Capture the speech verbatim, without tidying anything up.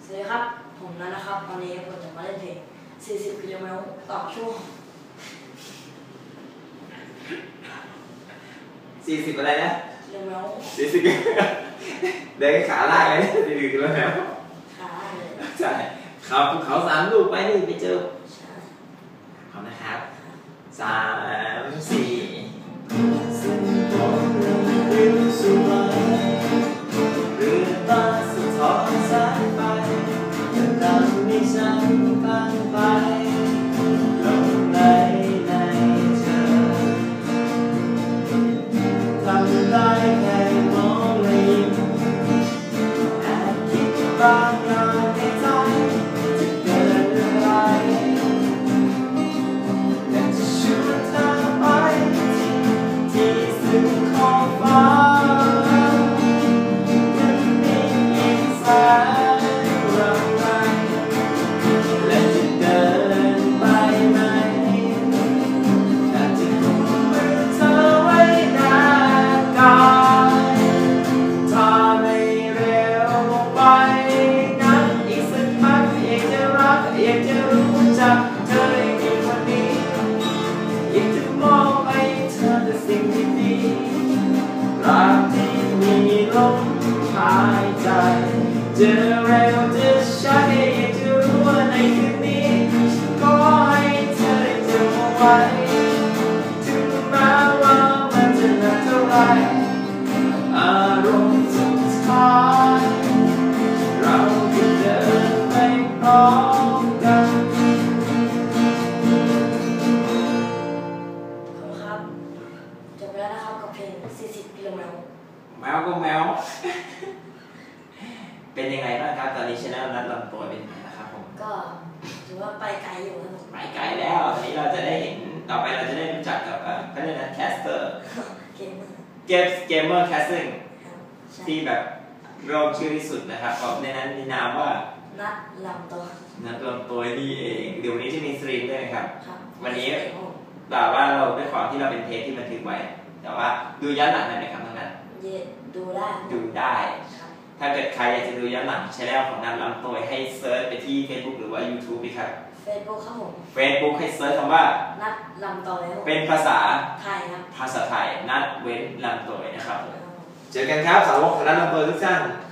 สวัสดีครับผมนันนะครับวันนี้ผมจะมาเล่นเพลงสี่สิบกิโลเมตรต่อชั่วโมงสี่สิบอะไรนะกิโลเมตรสี่สิบเดินขาลากเลยสี่สิบกิโลเมตรขาเลยใช่ขับภูเขาสามลูกไปนี่ไปเจอพร้อมนะครับสามสี่ซึ่งผมเริ่มริ้วสวยเรือตาสะท้อนสายไฟจะทำให้ฉันฟังไปลงในในเธอทำได้แค่มองและยิ้มแอบคิดบางอย่างในใจจะเกิดอะไรอยากจะชวนเธอไปที่สุดของฟ้ามันมีอีกแสนเราไกลและจะเดินไปไหมอยากจะกุมมือเธอไว้นานกายถ้าไม่เร็วไปนั้นอีกสักพักอยากจะรักอยากจะรู้จักเธอได้ดีกว่านี้อยากจะมองไปเธอแต่สิ่งดีๆรักที่มีลมหายใจจะเร็วจะช้าอยากจะรู้ว่าในคืนนี้ฉันขอให้เธอได้เจอไว้ถึงแม้ว่ามันจะนานเท่าไรอารมณ์สุดท้ายเราจะเดินไปพร้อมกันขอบคุณครับจบแล้วนะครับกับเพลงสี่สิบกิโลเมตรแมวก็แมวเป็นยังไงบ้างครับตอนนี้ชนะนัดลำตัวเป็นไงนะครับผมก็ถือว่าไปไกลอยู่ครับผมไปไกลแล้วทีนี้เราจะได้เห็นต่อไปเราจะได้รู้จักกับเขาเรียกนะแคสเตอร์เกมเมอร์เกมเกมเมอร์แคสติ้งที่แบบรวมชื่อที่สุดนะครับผมในนั้นมีนามว่านัดลำตัวนัดลำตัวนี่เองเดี๋ยววันนี้จะมีสตรีมด้วยนะครับวันนี้แแต่ว่าเราด้วยความที่เราเป็นเทปที่บันทึกไว้แต่ว่าดูย้อนหลังได้ไหมครับทั้งนั้นดูได้ดูได้ถ้าเกิดใครอยากจะดูย้อนหลังช่องของนัดลำตัวให้เซิร์ชไปที่ Facebook หรือว่า YouTube ดีครับ Facebook ครับผม Facebook ให้เซิร์ชคำว่านัดลำตัวเป็นภาษาไทยครับภาษาไทยนัดเว้นลำตัวนะครับเจอกันครับสาวกของนัดลำตัวทุกท่าน